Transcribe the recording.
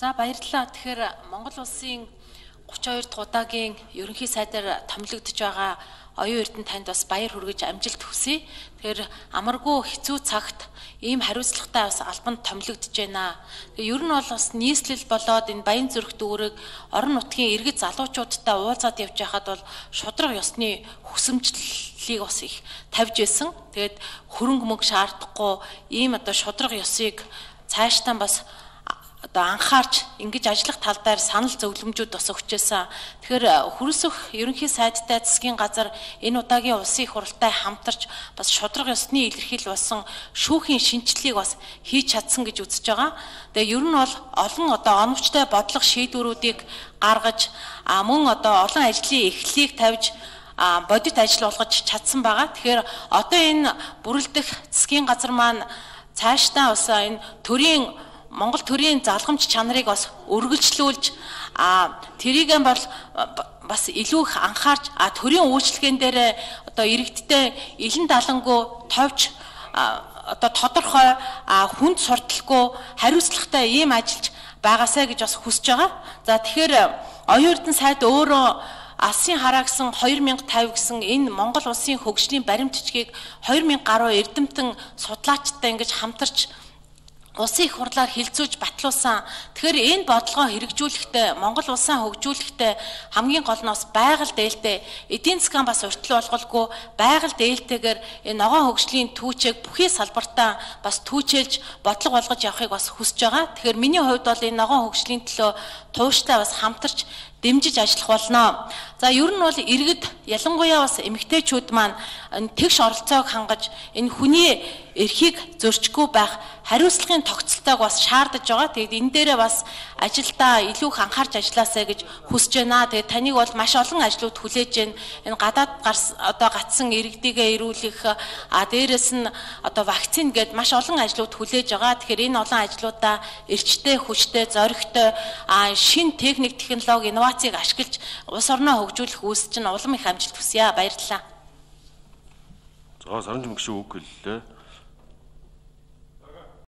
За баярлалаа. Тэгэхээр Монгол улсын 32 дахь удаагийн ерөнхий сайдаар томилогдож байгаа оюун эрдэнэ танд бас баяр хүргэж амжилт хүсье. Тэгэхээр амаргүй хэцүү цагт ийм хариуцлагатай бас албанд томилогдож байна. Тэгээ ер нь бол бас нийслэл болоод энэ Баян зүрх дүүрэг орон нутгийн иргэд залуучуудтай уулзаад явж байхад бол шудраг ёсны хүсэмжлэлийг бас их тавьж байсан. Тэгээд хөрөнгө мөнгө шаардахгүй ийм одоо шудраг ёсыг цаашдаа бас анхаарч ингэж ажиллах тал дээр санал зөвлөмжүүд бас өгчээсэн. Тэгэхээр хөрөсөх ерөнхий сайдтай засгийн газар энэ удаагийн улсын их хурлтай хамтарч бас шудраг ёсны илэрхийлэл болсон шүүхийн шинжилгээг бас хийж чадсан гэж үзэж байгаа. Тэгээ ер нь бол олон оновчтой бодлого шийдвэрүүдийг гаргаж мөн олон ажлын эхлэлийг тавьж бодит ажил болгож чадсан байгаа. Тэгэхээр одоо энэ бүрэлдэх засгийн газар маань цаашдаа бас энэ Монгол төрийн залгамж чанарыг бас өргөлжлүүлж тэрийг бол бас илүү их анхаарч төрийн үйлчлэгэн дээр иргэдтэй илэн далангуу товч тодорхой хүнд сурталгүй хариуцлагатай ийм ажиллаж байгаасаа гэж бас хүсэж байгаа. За тэгэхээр оюун эрдэнэ сайд өөрөө Алсын хараа гэсэн 2050 гэсэн энэ Монгол улсын хөгжлийн баримтчгийг 2000 гаруй эрдэмтэн судлаачтай ингэж хамтарч улсын их хурлаар хилцүүлж батлуулсан. Тэгэхээр энэ бодлогоо хэрэгжүүлэхдээ Монгол улсаа хөгжүүлэхдээ хамгийн гол нь бас байгаль дээлтэй эдийн засгийн бас урьдчил болголгүй байгаль дээлтэйгээр энэ ногоон хөгжлийн түүчийг бүхий салбартаа бас түүчэлж бодлого болгож явахыг бас хүсэж байгаа. Тэгэхээр миний хувьд бол энэ ногоон хөгжлийн төлөө тууштай бас хамтарч дэмжиж ажиллах болно. За ер нь бол иргэд ялангуяа бас эмэгтэйчүүд маань тэгш оролцоог хангаж энэ хүний эрхийг зөрчгүй байх хариуцлагын тогтцолтойг бас шаардаж байгаа. Тэгээд энэ дээрээ бас ажилдаа илүү их анхаарч ажилласаа гэж хүсэж байна. Тэгээд таныг бол маш олон ажлууд хүлээж байна. Энэ гадаад гацсан иргэдийгээ ирүүлэх дээрэс нь вакцин гээд маш олон ажлууд хүлээж байгаа. Тэгэхээр энэ олон ажлуудаа эрчтэй, хүчтэй, зоригтой шин техник, технологи, инновацийг ашиглаж улс орноо хөгжүүлэх үйлс чинь улам их амжилт хүсье. Баярлалаа. За Саранч мэгшин үг хэллээ.